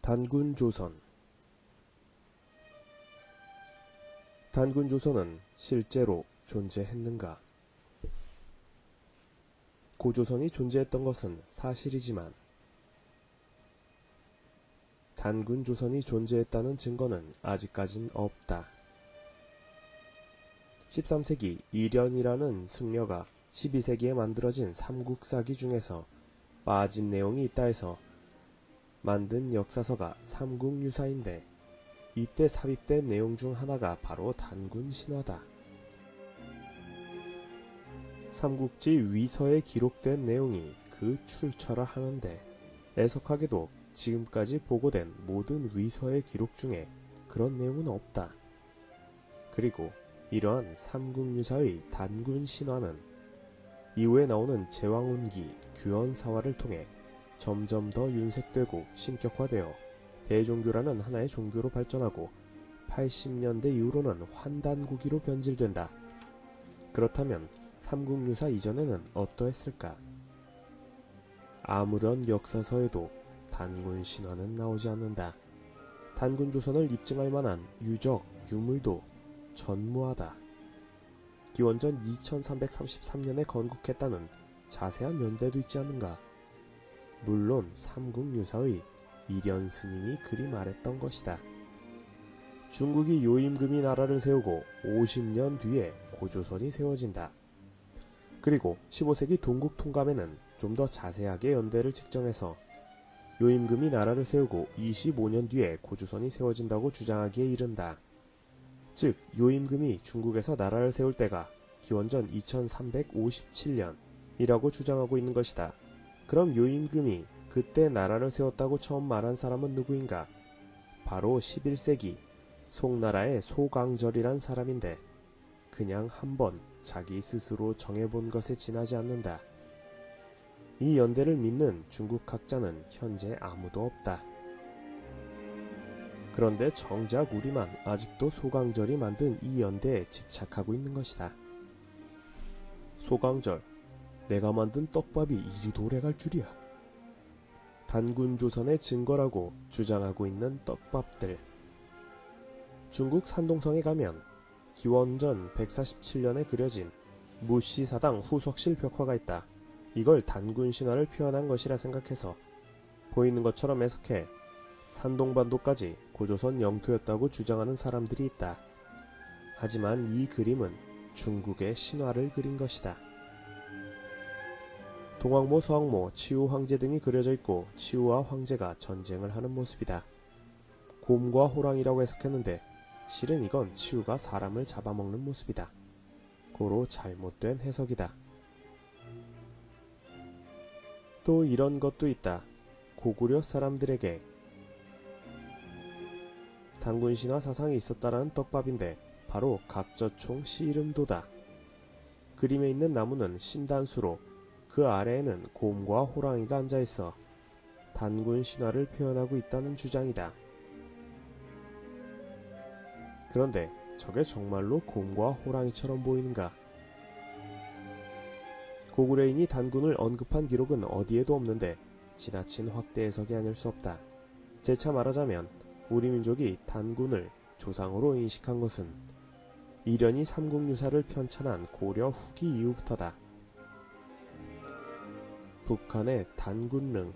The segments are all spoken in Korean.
단군조선. 단군조선은 실제로 존재했는가? 고조선이 존재했던 것은 사실이지만 단군조선이 존재했다는 증거는 아직까진 없다. 13세기 이련이라는 승려가 12세기에 만들어진 삼국사기 중에서 빠진 내용이 있다 해서 만든 역사서가 삼국유사인데, 이때 삽입된 내용 중 하나가 바로 단군신화다. 삼국지 위서에 기록된 내용이 그 출처라 하는데, 애석하게도 지금까지 보고된 모든 위서의 기록 중에 그런 내용은 없다. 그리고 이러한 삼국유사의 단군신화는 이후에 나오는 제왕운기, 규현사화를 통해 점점 더 윤색되고 신격화되어 대종교라는 하나의 종교로 발전하고 80년대 이후로는 환단고기로 변질된다. 그렇다면 삼국유사 이전에는 어떠했을까? 아무런 역사서에도 단군신화는 나오지 않는다. 단군조선을 입증할 만한 유적, 유물도 전무하다. 기원전 2333년에 건국했다는 자세한 연대도 있지 않는가? 물론 삼국유사의 이련 스님이 그리 말했던 것이다. 중국이 요임금이 나라를 세우고 50년 뒤에 고조선이 세워진다. 그리고 15세기 동국통감에는 좀 더 자세하게 연대를 측정해서 요임금이 나라를 세우고 25년 뒤에 고조선이 세워진다고 주장하기에 이른다. 즉 요임금이 중국에서 나라를 세울 때가 기원전 2357년이라고 주장하고 있는 것이다. 그럼 요임금이 그때 나라를 세웠다고 처음 말한 사람은 누구인가? 바로 11세기 송나라의 소강절이란 사람인데, 그냥 한번 자기 스스로 정해본 것에 지나지 않는다. 이 연대를 믿는 중국 학자는 현재 아무도 없다. 그런데 정작 우리만 아직도 소강절이 만든 이 연대에 집착하고 있는 것이다. 소강절, 내가 만든 떡밥이 이리 오래갈 줄이야. 단군조선의 증거라고 주장하고 있는 떡밥들. 중국 산동성에 가면 기원전 147년에 그려진 무시사당 후석실 벽화가 있다. 이걸 단군신화를 표현한 것이라 생각해서 보이는 것처럼 해석해 산동반도까지 고조선 영토였다고 주장하는 사람들이 있다. 하지만 이 그림은 중국의 신화를 그린 것이다. 동왕모, 서왕모, 치우 황제 등이 그려져 있고 치우와 황제가 전쟁을 하는 모습이다. 곰과 호랑이라고 해석했는데 실은 이건 치우가 사람을 잡아먹는 모습이다. 고로 잘못된 해석이다. 또 이런 것도 있다. 고구려 사람들에게 단군신화 사상이 있었다라는 떡밥인데 바로 각저총 씨름도다. 그림에 있는 나무는 신단수로 그 아래에는 곰과 호랑이가 앉아있어 단군신화를 표현하고 있다는 주장이다. 그런데 저게 정말로 곰과 호랑이처럼 보이는가? 고구려인이 단군을 언급한 기록은 어디에도 없는데 지나친 확대 해석이 아닐 수 없다. 재차 말하자면 우리 민족이 단군을 조상으로 인식한 것은 이련이 삼국유사를 편찬한 고려 후기 이후부터다. 북한의 단군릉.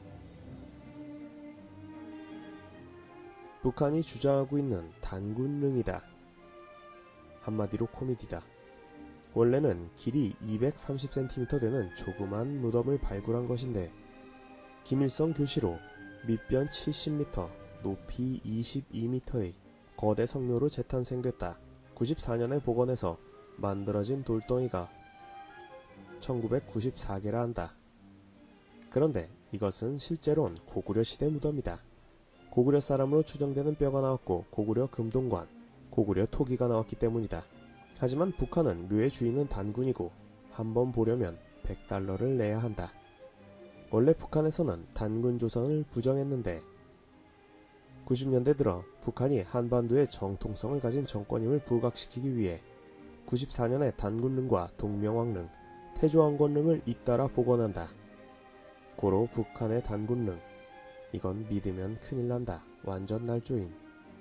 북한이 주장하고 있는 단군릉이다. 한마디로 코미디다. 원래는 길이 230cm 되는 조그만 무덤을 발굴한 것인데 김일성 교시로 밑변 70m, 높이 22m의 거대 성묘로 재탄생됐다. 94년에 복원해서 만들어진 돌덩이가 1994개라 한다. 그런데 이것은 실제로는 고구려 시대 무덤이다. 고구려 사람으로 추정되는 뼈가 나왔고 고구려 금동관, 고구려 토기가 나왔기 때문이다. 하지만 북한은 묘의 주인은 단군이고 한번 보려면 100달러를 내야 한다. 원래 북한에서는 단군조선을 부정했는데 90년대 들어 북한이 한반도의 정통성을 가진 정권임을 부각시키기 위해 94년에 단군릉과 동명왕릉, 태조왕건릉을 잇따라 복원한다. 고로 북한의 단군릉, 이건 믿으면 큰일 난다. 완전 날조임.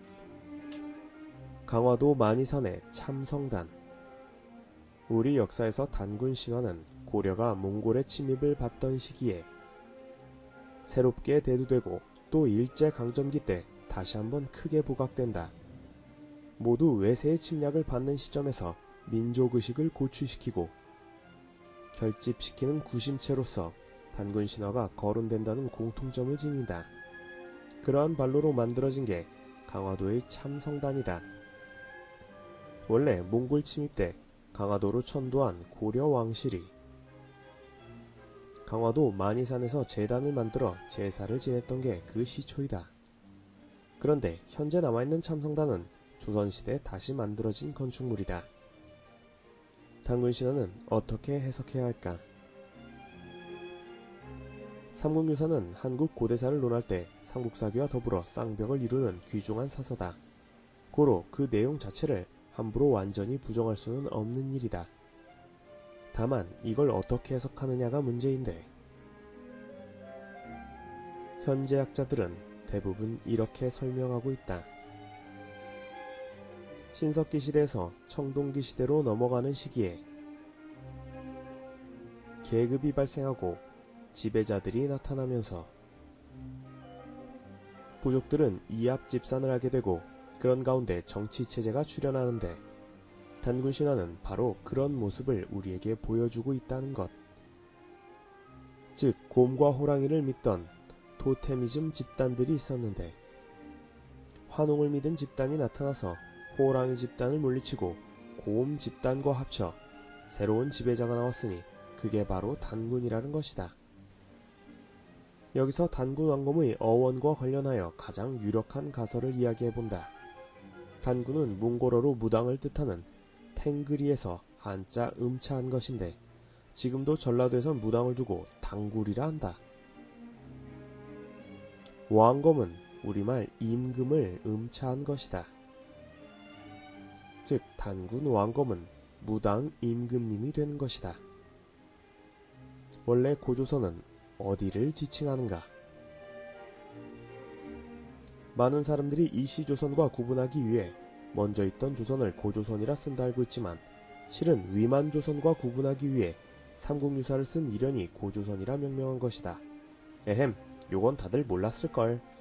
강화도 만이산의 참성단. 우리 역사에서 단군 신화는 고려가 몽골의 침입을 받던 시기에 새롭게 대두되고 또 일제강점기 때 다시 한번 크게 부각된다. 모두 외세의 침략을 받는 시점에서 민족의식을 고취시키고 결집시키는 구심체로서 단군 신화가 거론된다는 공통점을 지닌다. 그러한 발로로 만들어진 게 강화도의 참성단이다. 원래 몽골 침입 때 강화도로 천도한 고려 왕실이 강화도 만이산에서 제단을 만들어 제사를 지냈던 게 그 시초이다. 그런데 현재 남아있는 참성단은 조선시대에 다시 만들어진 건축물이다. 단군 신화는 어떻게 해석해야 할까? 삼국유사는 한국 고대사를 논할 때 삼국사기와 더불어 쌍벽을 이루는 귀중한 사서다. 고로 그 내용 자체를 함부로 완전히 부정할 수는 없는 일이다. 다만 이걸 어떻게 해석하느냐가 문제인데, 현재 학자들은 대부분 이렇게 설명하고 있다. 신석기 시대에서 청동기 시대로 넘어가는 시기에 계급이 발생하고 지배자들이 나타나면서 부족들은 이합집산을 하게 되고, 그런 가운데 정치체제가 출현하는데 단군 신화는 바로 그런 모습을 우리에게 보여주고 있다는 것. 즉 곰과 호랑이를 믿던 토테미즘 집단들이 있었는데 환웅을 믿은 집단이 나타나서 호랑이 집단을 물리치고 곰 집단과 합쳐 새로운 지배자가 나왔으니 그게 바로 단군이라는 것이다. 여기서 단군 왕검의 어원과 관련하여 가장 유력한 가설을 이야기해본다. 단군은 몽골어로 무당을 뜻하는 탱그리에서 한자 음차한 것인데 지금도 전라도에선 무당을 두고 당굴이라 한다. 왕검은 우리말 임금을 음차한 것이다. 즉 단군 왕검은 무당 임금님이 되는 것이다. 원래 고조선은 어디를 지칭하는가? 많은 사람들이 이시조선과 구분하기 위해 먼저 있던 조선을 고조선이라 쓴다 알고 있지만 실은 위만조선과 구분하기 위해 삼국유사를 쓴 이련이 고조선이라 명명한 것이다. 에헴, 요건 다들 몰랐을걸.